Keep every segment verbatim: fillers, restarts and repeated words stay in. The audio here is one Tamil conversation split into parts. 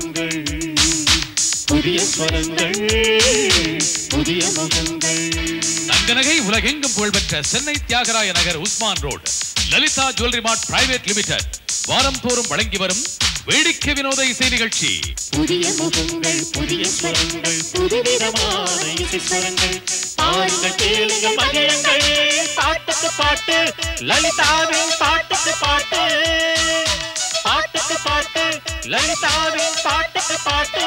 முகங்கள் புதிய ஸ்வரங்கள் புதிய முகங்கள். தங்கநகை உலகெங்கும் புகழ்பெற்ற Chennai Thyagaraya Nagar Usman road Lalitha jewellery mart private limited வாரம் தோறும் வழங்கி வரும் வேடிக்கை வினோத இசை நிகழ்ச்சி. புதிய முகங்கள் புதிய ஸ்வரங்கள் புதுவிதமான இசை ஸ்வரங்கள். பாருங்கள் கேளுங்கள் மகிழுங்கள். பாட்டுக்கு பாட்டு லலிதாவின் பாட்டுக்கு பாட்டு பாட்டுக்கு பாட்டு லலிதாவின் பாட்டுக்கு பாட்டு.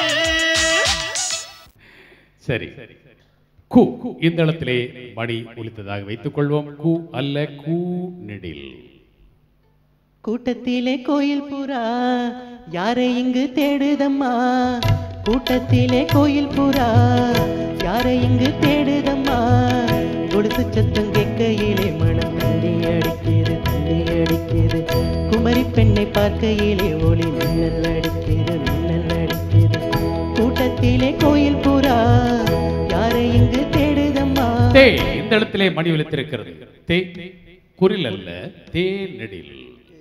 சரி, கு இந்த இடத்திலே மணி ஒலித்ததாக வைத்துக் கொள்வோம். கு அல்ல கூ நெடில். கூட்டத்திலே கோயில் புறா யாரை இங்கு தேடுதம்மா, கூட்டத்திலே கோயில் புறா யாரை இங்கு தேடுதம்மா. கொலுசு சத்தம் கேட்கையிலே மனம் தண்ணி அடிக்கிறது தண்ணி அடிக்கிறது. குமரி பெண்ணை பார்க்கையிலே ஒளி மின்னல் அடிக்கிறது மின்னல் அடிக்கிறது. கூட்டத்திலே கோயில் புறா யாரை இங்கு தேடுதம்மா. தே இந்த இடத்திலே மணி ஒலித்திருக்கிறது. தே குரில் அல்ல தே நெடில்.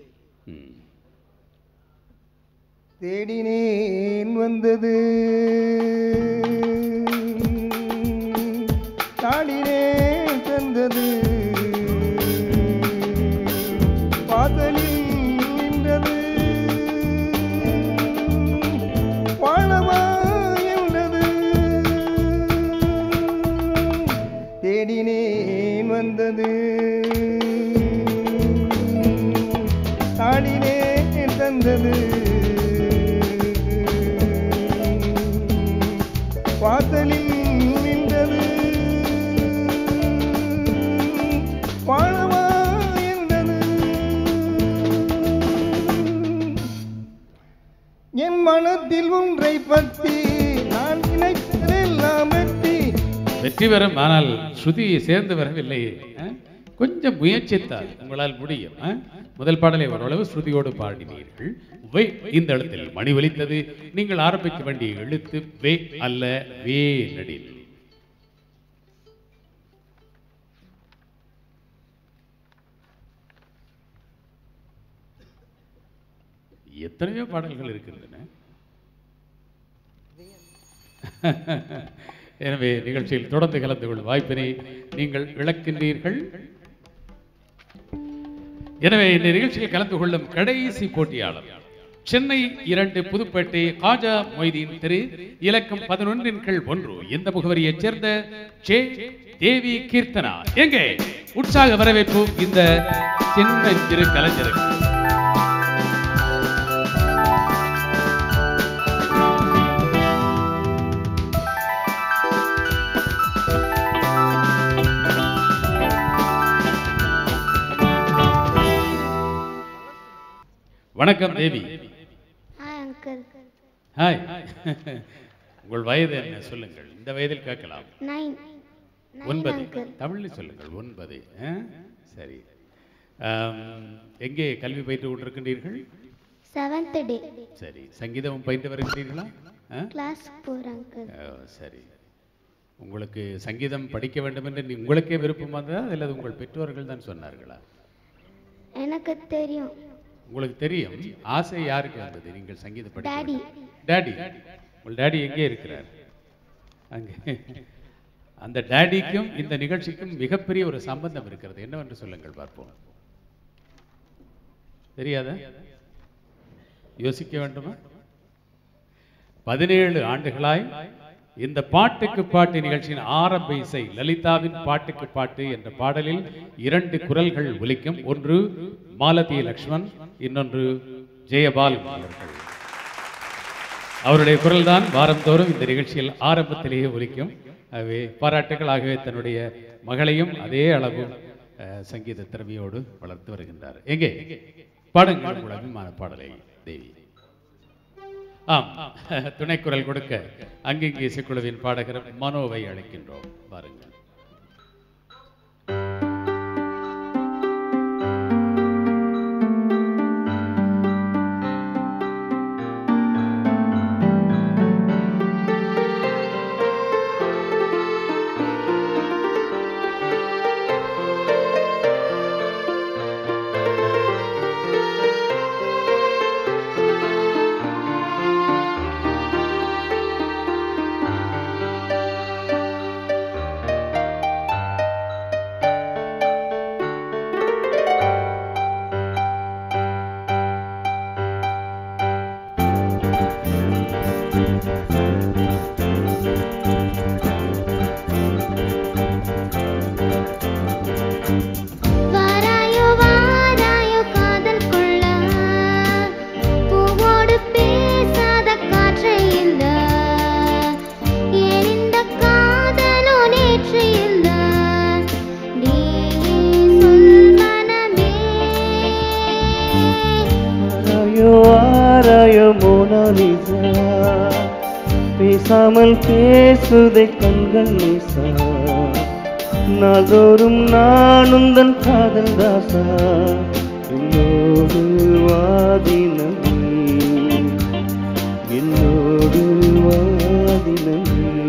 தேடினேன் வந்தது தாடினேன் தந்தது பாதலில் நின்றது வாழவா என்றது. தேடினேன் வந்தது தாடினேன் தந்தது வாசலில் நின்றது வாழவா என்றது. என் மனத்தில் ஒன்றை பற்றி நான் நினைத்ததெல்லாம் வெற்றி. வெற்றி பெறும், ஆனால் ஸ்ருதியை சேர்ந்து வரவில்லை. கொஞ்சம் முயற்சித்தால் உங்களால் முடியும். முதல் பாடலை ஓரளவு ஸ்ருதியோடு பாடினீர்கள். வே இந்த இடத்தில் மணி ஒலித்தது. நீங்கள் ஆரம்பிக்க வேண்டிய எழுத்து வே அல்ல வே நெடில். எத்தனையோ பாடல்கள் இருக்கின்றன. எனவே நிகழ்ச்சியில் தொடர்ந்து கலந்து கொள்ளும் வாய்ப்பினை நீங்கள் இழக்கின்றீர்கள். எனவே இந்த நிகழ்ச்சியில் கலந்து கொள்ளும் கடைசி போட்டியாளர் சென்னை இரண்டு புதுப்பேட்டை காஜா மொய்தீன் திரு இலக்கம் பதினொன்றின் கீழ் ஒன்று இந்த முகவரியைச் சேர்ந்த ஜே தேவி கீர்த்தனா. எங்கே உற்சாக வரவேற்பு இந்த சின்ன சிறு கலைஞருக்கு. வணக்கம் தேவி. Hi uncle. ஹாய். உங்கள் வயது என்ன சொல்லுங்கள். இந்த வயதில் கேட்கலாம். நைன். ஒன்பது. தமிழில் சொல்லுங்கள். ஒன்பது. சரி. எங்கே கல்வி பயின்று கொண்டிருக்கின்றீர்கள்? Seventh day. சரி. சங்கீதம் பயின்று வருகிறீர்களா? கிளாஸ் போறேன் அங்கிள். சரி. உங்களுக்கு சங்கீதம் படிக்க வேண்டும் என்று உங்களுக்கே விருப்பம் வந்ததா அல்லது உங்கள் பெற்றோர்கள் தான் சொன்னார்களா? எனக்கு தெரியும். உங்களுக்கு தெரியும். ஆசை யாருக்கு வந்தது நீங்கள் சங்கீதம் படிக்க? டாடி. டாடி. உங்கள் டாடி எங்கே இருக்கிறார்? அங்கே. அந்த டாடிக்கும் இந்த நிகழ்ச்சிக்கும் மிகப்பெரிய ஒரு சம்பந்தம் இருக்கிறது. என்னவென்று சொல்லுங்கள் பார்ப்போம். தெரியாத? யோசிக்க வேண்டுமா? பதினேழு ஆண்டுகளாய் இந்த பாட்டுக்கு பாட்டு நிகழ்ச்சியின் ஆரம்ப இசை லலிதாவின் பாட்டுக்கு பாட்டு என்ற பாடலில் இரண்டு குரல்கள் ஒலிக்கும். ஒன்று மாலதி லக்ஷ்மண், இன்னொன்று ஜெயபால் அவர்கள். அவருடைய குரல் தான் வாரந்தோறும் இந்த நிகழ்ச்சியில் ஆரம்பத்திலேயே ஒலிக்கும். ஆகவே பாராட்டுகள். ஆகவே தன்னுடைய மகளையும் அதே அளவு சங்கீத திறமையோடு வளர்த்து வருகின்றார். எங்கே பாடுங்கள் உங்கள் அபிமான பாடலை தேவி. ஆம், துணைக்குரல் கொடுக்க அங்கிங்கே இசைக்குழுவின் பாடகர் மனோவை அழைக்கின்றோம். பாருங்கள். மோனலிசா பேசாமல் பேசுதை கண்கள் நேசா நாள்தோறும் நான் உந்தன் காதல் தாசா என்னோடு வாதினம் என்னோடு வாதினம்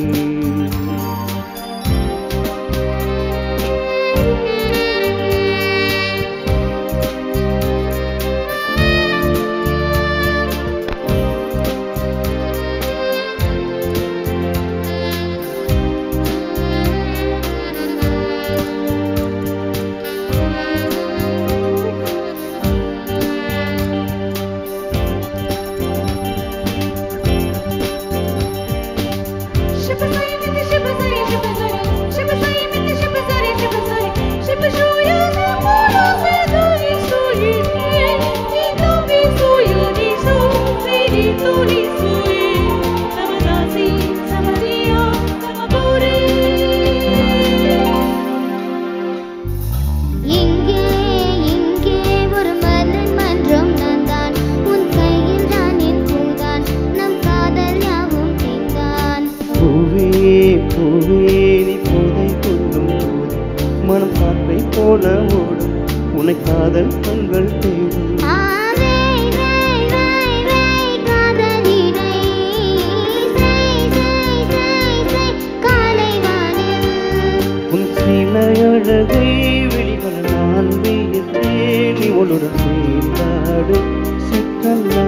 காதல் கண்கள் தேடும் உன் சிலையழகை வெளிவர நான் வியத்தேன் இவளுடன் சேர்ந்தாடு சிக்கல்லா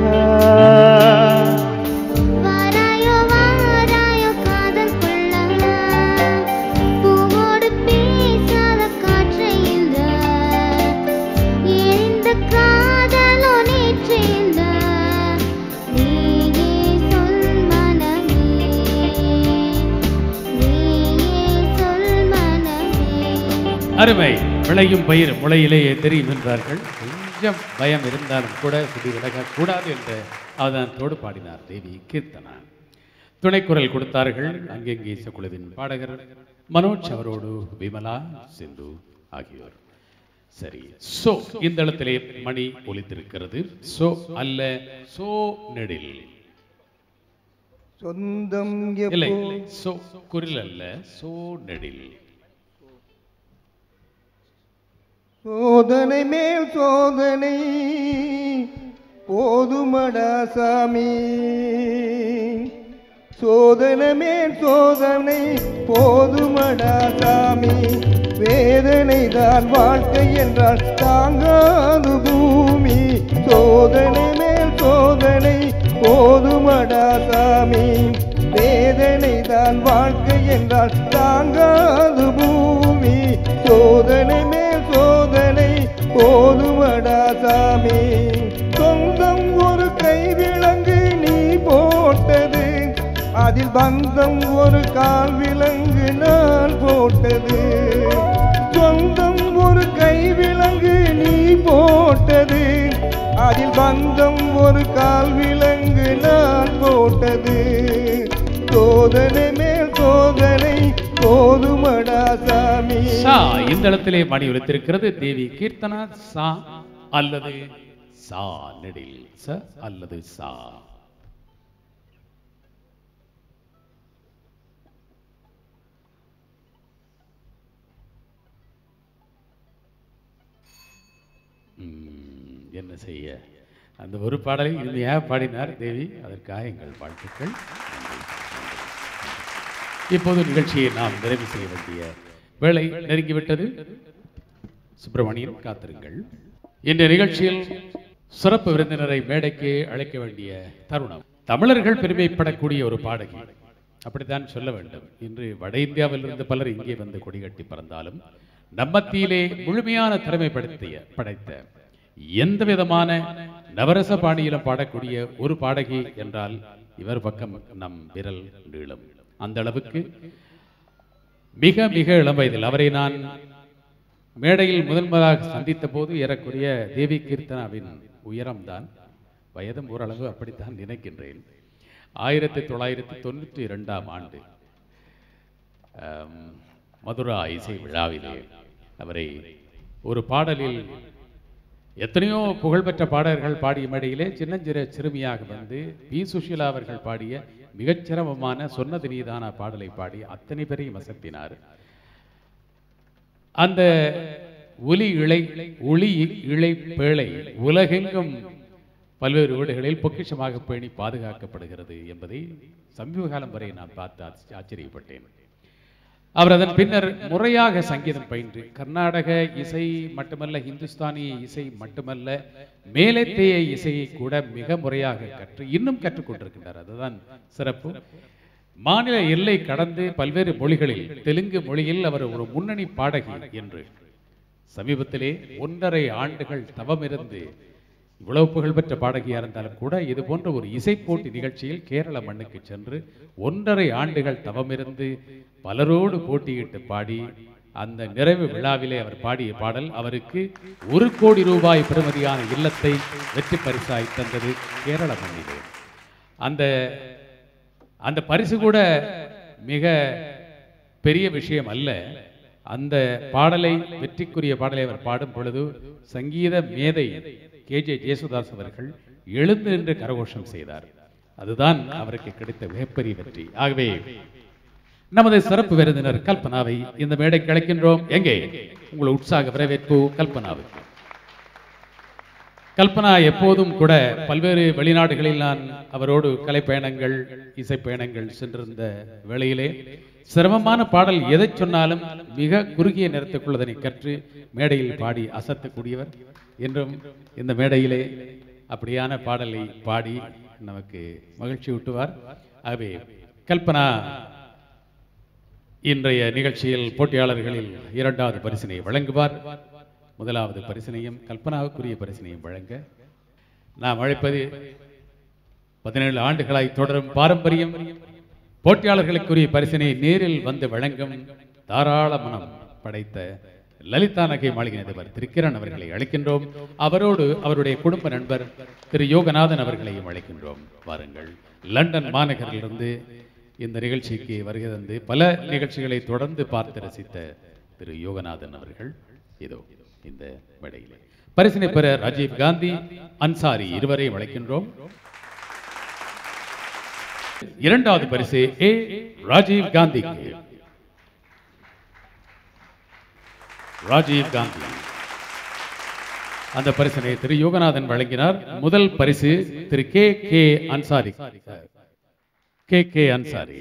அருமை. விளையும் பயிர் முளையிலேயே தெரியும் என்றார்கள். கொஞ்சம் பயம் இருந்தாலும் கூட சுடி விலகக்கூடாது என்ற அவதானத்தோடு பாடினார் தேவி கீர்த்தனா. துணைக்குரல் கொடுத்தார்கள் அங்கெங்கே குழுவின் பாடகர் மனோஜ் அவரோடு விமலா சிந்து ஆகியோர். சரி, சோ இந்த இடத்திலே மணி ஒலித்திருக்கிறது. சோ அல்ல, சோ நெடில் சொந்தம் இல்லை, சோ குரில் அல்ல, சோ நெடில். சோதனை மேல் சோதனை போதுமடா சாமி, சோதனை மேல் சோதனை போதுமடா சாமி, வேதனை தான் வாழ்க்கை என்றால் தாங்காது பூமி, சோதனை மேல் சோதனை போதுமடா சாமி, வேதனை தான் வாழ்க்கை என்றால் தாங்காது பூமி, சோதனை மேல் சோதனை போதுமடா சாமி, சொந்தம் ஒரு கைவிலங்கு நீ போட்டது, அதில் பந்தம் ஒரு கால் விலங்கு நான் போட்டது, சொந்தம் ஒரு கைவிலங்கு நீ போட்டது, அதில் பந்தம் ஒரு கால் விலங்கு நான் போட்டது, சோதனை மேல் சோதனை போதுமடா சாமி. சா இந்த இடத்திலே மணி ஒலித்திருக்கிறது. தேவி கீர்த்தனா சா அல்லது சா நெடில், ச அல்லது சா. என்ன செய்ய, அந்த ஒரு பாடலை இனிமையாக பாடினார் தேவி. அதற்காக எங்கள் வாழ்த்துக்கள். இப்போது நிகழ்ச்சியை நாம் நிறைவு செய்ய வேண்டிய வேளை நெருங்கிவிட்டது. சுப்பிரமணியன் காத்திருங்கள். இந்த நிகழ்ச்சியில் சிறப்பு விருந்தினரை மேடைக்கு அழைக்க வேண்டிய தருணம். தமிழர்கள் பெருமைப்படக்கூடிய ஒரு பாடகி, அப்படித்தான் சொல்ல வேண்டும். இன்று வட இந்தியாவிலிருந்து பலர் இங்கே வந்து கொடிகட்டி பறந்தாலும் நம்மத்தியிலே முழுமையான திறமைப்படுத்திய படைத்த எந்த விதமான நவரச பாணியிலும் பாடக்கூடிய ஒரு பாடகி என்றால் இவர் பக்கம் நம் விரல் நீளம். அந்த அளவுக்கு மிக மிக இளம் வயதில் அவரை நான் மேடையில் முதன் முதலாக சந்தித்த போது ஏறக்குறைய தேவி கீர்த்தனாவின் உயரம்தான், வயதும் ஓரளவு அப்படித்தான் நினைக்கின்றேன். ஆயிரத்தி தொள்ளாயிரத்தி தொண்ணூற்றி இரண்டாம் ஆண்டு மதுரா இசை விழாவிலே அவரை ஒரு பாடலில் எத்தனையோ புகழ்பெற்ற பாடகர்கள் பாடிய மேடையிலே சின்னஞ்சிற சிறுமியாக வந்து பி சுஷீலா அவர்கள் பாடிய மிகச்சிரமமான சொன்னது நீதான பாடலை பாடி அத்தனை பேரையும் வசத்தினார். அந்த ஒலி இழை ஒளி இழை பேழை உலகெங்கும் பல்வேறு வீடுகளில் பொக்கிஷமாக பேணி பாதுகாக்கப்படுகிறது என்பதை சமீப காலம் வரை நான் பார்த்து ஆச்சரியப்பட்டேன். அவர் அதன் பின்னர் முறையாக சங்கீதம் பயின்று கர்நாடக இசை மட்டுமல்ல, இந்துஸ்தானி இசை மட்டுமல்ல, மேலத்தைய இசையை கூட மிக முறையாக கற்று இன்னும் கற்றுக்கொண்டிருக்கின்றார். அதுதான் சிறப்பு. மாநில எல்லை கடந்து பல்வேறு மொழிகளில், தெலுங்கு மொழியில் அவர் ஒரு முன்னணி பாடகி என்று சமீபத்திலே ஒன்றரை ஆண்டுகள் தவமிருந்து இவ்வளவு புகழ்பெற்ற பாடகியாக இருந்தாலும் கூட இது போன்ற ஒரு இசை போட்டி நிகழ்ச்சியில் கேரள மண்ணுக்கு சென்று ஒன்றரை ஆண்டுகள் தவமிருந்து பலரோடு போட்டியிட்டு பாடி அந்த நிறைவு விழாவிலே அவர் பாடிய பாடல் அவருக்கு ஒரு கோடி ரூபாய் பெறுமதியான இல்லத்தை வெற்றி பரிசாய் தந்தது கேரள மண்ணிலே. அந்த அந்த பரிசு கூட மிக பெரிய விஷயம் அல்ல. அந்த பாடலை, வெற்றிக்குரிய பாடலை அவர் பாடும் பொழுது சங்கீத மேதை கே ஜே ஜேசுதாஸ் அவர்கள் எழுந்து நின்று கரகோஷம் செய்தார். அதுதான் அவருக்கு கிடைத்த மிகப்பெரிய வெற்றி. ஆகவே நமது சிறப்பு விருந்தினர் கல்பனாவை இந்த மேடைக்கு அழைக்கின்றோம். எங்கே உங்கள் உற்சாக வரவேற்பு கல்பனாவுக்கு. கல்பனா எப்போதும் கூட பல்வேறு வெளிநாடுகளில் நான் அவரோடு கலை பயணங்கள், இசை பயணங்கள் சென்றிருந்த வேளையிலே சிரமமான பாடல் எதை சொன்னாலும் மிக குறுகிய நேரத்துக்குள் அதனை கற்று மேடையில் பாடி அசத்தக்கூடியவர். என்றும் இந்த மேடையிலே அப்படியான பாடலை பாடி நமக்கு மகிழ்ச்சி ஊட்டுவார். ஆகவே கல்பனா இன்றைய நிகழ்ச்சியில் போட்டியாளர்களில் இரண்டாவது பரிசினை வழங்குவார். முதலாவது பரிசினையும் கல்பனாவுக்குரிய பரிசினையும் வழங்க நாம் அழைப்பது பதினேழு ஆண்டுகளாய் தொடரும் பாரம்பரியம். போட்டியாளர்களுக்குரிய பரிசினை நேரில் வந்து வழங்கும் தாராள மனம் படைத்த லலிதா நகை மாளிகை அதிபர் திரு கிரண் அவர்களை அழைக்கின்றோம். அவரோடு அவருடைய குடும்ப நண்பர் திரு யோகநாதன் அவர்களையும் அழைக்கின்றோம். வாருங்கள். லண்டன் மாநகரிலிருந்து இந்த நிகழ்ச்சிக்கு வருகை தந்து பல நிகழ்ச்சிகளை தொடர்ந்து பார்த்து ரசித்த திரு யோகநாதன் அவர்கள் இதோ இந்த மேடையிலே பரிசினை பெற ராஜீவ் காந்தி, அன்சாரி இருவரையும் அழைக்கின்றோம். இரண்டாவது பரிசு ஏ ராஜீவ் காந்திக்கு. ராஜீவ் காந்தி அந்த பரிசினை திரு யோகநாதன் வழங்கினார். முதல் பரிசு Thiru K K Ansari K K Ansari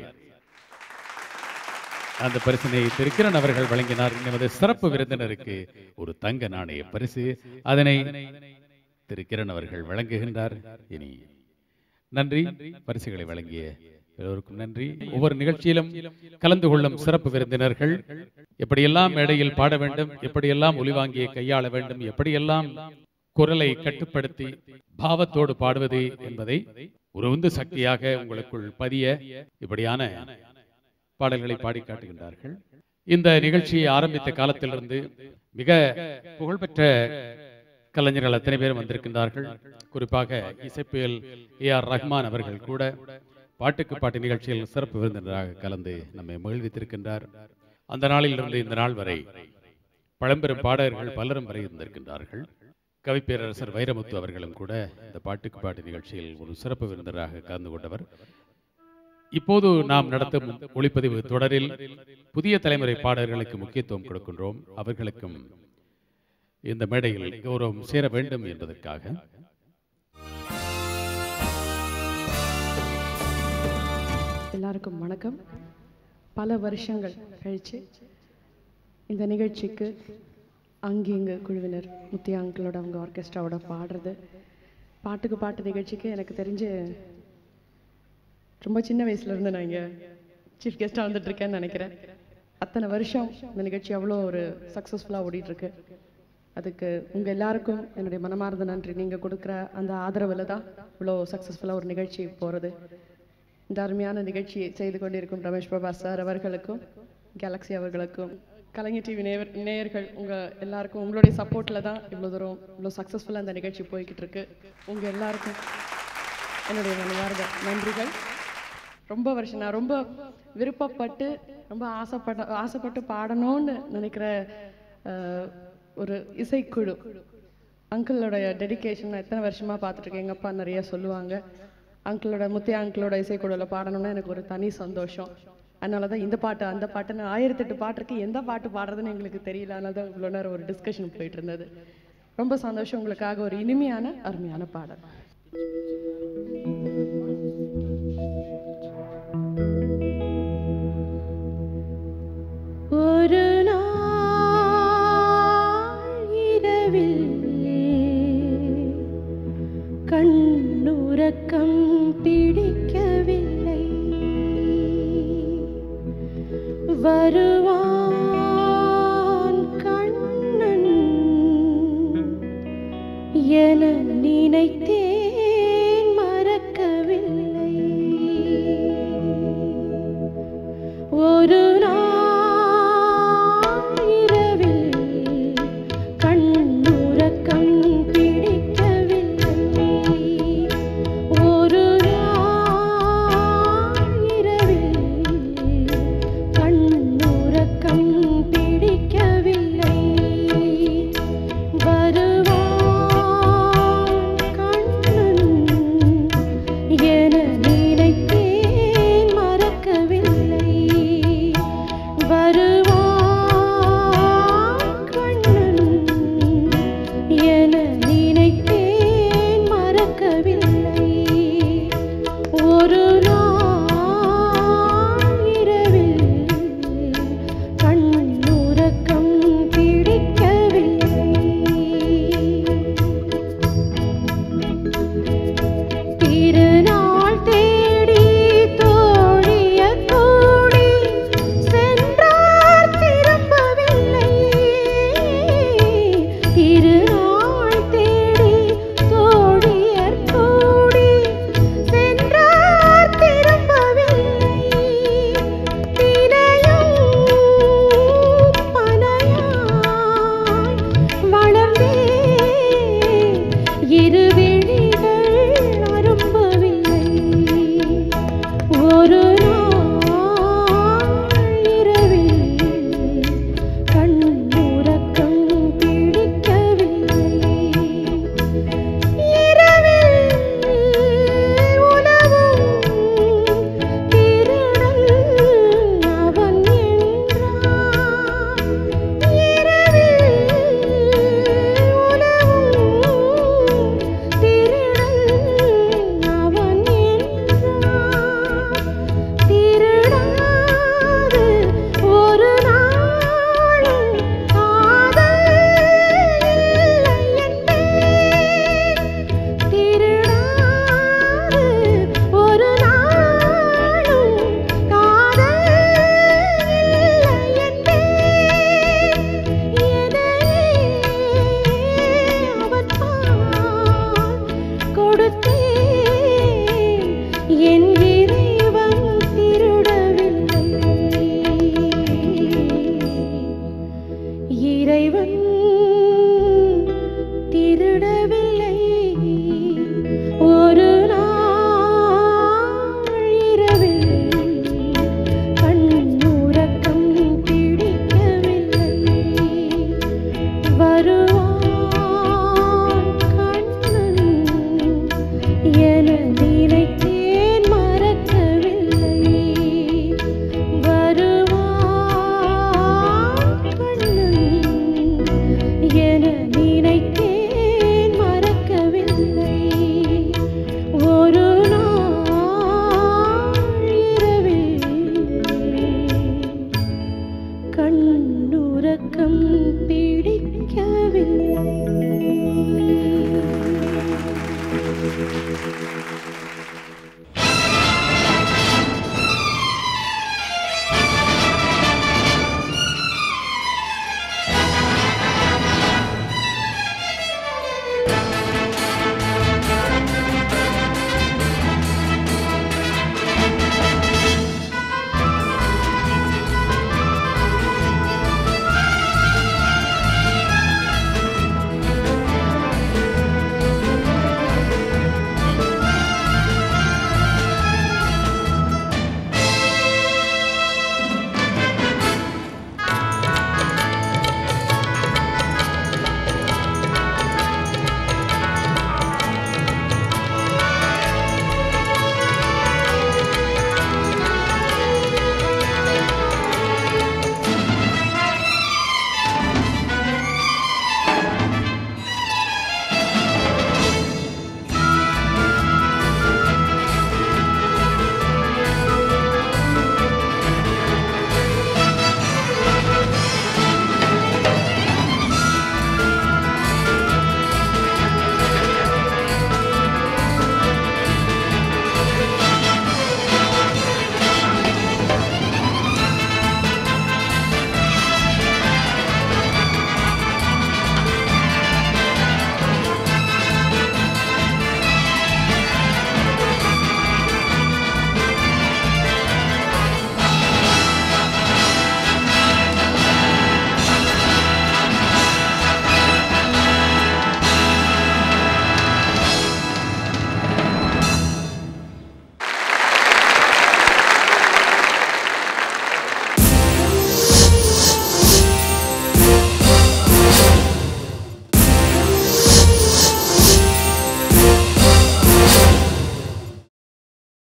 அந்த பரிசினை திரு கிரண் அவர்கள் வழங்கினார். நமது சிறப்பு விருந்தினருக்கு ஒரு தங்க நாணய பரிசு, அதனை திரு கிரண் அவர்கள் வழங்குகின்றார். இனி நன்றி. பரிசுகளை வழங்கிய எல்லோருக்கும் நன்றி. ஒவ்வொரு நிகழ்ச்சியிலும் கலந்து கொள்ளும் சிறப்பு விருந்தினர்கள் எப்படியெல்லாம் மேடையில் பாட வேண்டும், எப்படியெல்லாம் ஒலிவாங்கியை கையாள வேண்டும், எப்படியெல்லாம் குரலை கட்டுப்படுத்தி பாவத்தோடு பாடுவது என்பதை ஒரு உந்து சக்தியாக உங்களுக்குள் பதிய இப்படியான பாடல்களை பாடி காட்டுகின்றார்கள். இந்த நிகழ்ச்சியை ஆரம்பித்த காலத்திலிருந்து மிக புகழ்பெற்ற கலைஞர்கள் அத்தனை பேரும் வந்திருக்கின்றார்கள். குறிப்பாக இசைப்புயல் ஏ ஆர் ரஹ்மான் அவர்கள் கூட பாட்டுக்கு பாட்டு நிகழ்ச்சியில் சிறப்பு விருந்தினராக கலந்து நம்மை மகிழ்வித்திருக்கின்றார். அந்த நாளிலிருந்து இந்த நாள் வரை பழம்பெரும் பாடகர்கள் பலரும் வரை இருந்திருக்கின்றார்கள். கவிப்பேரரசர் வைரமுத்து அவர்களும் கூட இந்த பாட்டுக்கு பாட்டு நிகழ்ச்சியில் ஒரு சிறப்பு விருந்தினராக கலந்து கொண்டவர். இப்போது நாம் நடத்தும் ஒளிப்பதிவு தொடரில் புதிய தலைமுறை பாடகர்களுக்கு முக்கியத்துவம் கொடுக்கின்றோம். அவர்களுக்கும் இந்த மேடையில் கௌரவம் சேர வேண்டும் என்பதற்காக எல்லாருக்கும் வணக்கம். பல வருஷங்கள் கழிச்சு இந்த நிகழ்ச்சிக்கு அங்கே இங்கே குழுவினர் முத்தியா அங்கிளோட அவங்க ஆர்கெஸ்ட்ராவோட பாடுறது, பாட்டுக்கு பாட்டு நிகழ்ச்சிக்கு எனக்கு தெரிஞ்சு ரொம்ப சின்ன வயசுலேருந்து நான் இங்கே சீஃப் கெஸ்ட்டாக வந்துட்டுருக்கேன்னு நினைக்கிறேன். அத்தனை வருஷம் இந்த நிகழ்ச்சி அவ்வளோ ஒரு சக்ஸஸ்ஃபுல்லாக ஓடிட்டுருக்கு. அதுக்கு உங்கள் எல்லாருக்கும் என்னுடைய மனமார்ந்த நன்றி. நீங்கள் கொடுக்குற அந்த ஆதரவில் தான் இவ்வளோ சக்ஸஸ்ஃபுல்லாக ஒரு நிகழ்ச்சி போகிறது. இந்த அருமையான நிகழ்ச்சியை செய்து கொண்டிருக்கும் ரமேஷ் பிரபா சார் அவர்களுக்கும், கேலக்ஸி அவர்களுக்கும், கலைஞர் டிவி நேயர் நேயர்கள் உங்கள் எல்லாருக்கும் உங்களுடைய சப்போர்ட்டில் தான் இவ்வளோ தூரம் இவ்வளோ சக்ஸஸ்ஃபுல்லாக இந்த நிகழ்ச்சி போய்கிட்டு இருக்கு. உங்கள் எல்லாருக்கும் என்னுடைய மனமார்ந்த நன்றிகள். ரொம்ப வருஷம் நான் ரொம்ப விருப்பப்பட்டு ரொம்ப ஆசைப்பட்ட ஆசைப்பட்டு பாடணும்னு நினைக்கிற ஒரு இசைக்குழு அங்கிளோடைய டெடிகேஷன் எத்தனை வருஷமாக பார்த்துட்ருக்கேன். எங்கள் அப்பா நிறைய சொல்லுவாங்க. அங்கிளோட முத்தையா அங்கிளோட இசைக்குழுவில் பாடணும்னா எனக்கு ஒரு தனி சந்தோஷம். அதனால தான் இந்த பாட்டு அந்த பாட்டுன்னு ஆயிரத்தெட்டு பாட்டு இருக்கு, எந்த பாட்டு பாடுறதுன்னு எங்களுக்கு தெரியல. அதனால தான் இவ்வளோ நேரம் ஒரு டிஸ்கஷன் போயிட்டு இருந்தது. ரொம்ப சந்தோஷம். உங்களுக்காக ஒரு இனிமையான அருமையான பாடல். ஒரு நாள் இரவில் கண்ணுறக்கம் பிடிக்கவில்லை. வரு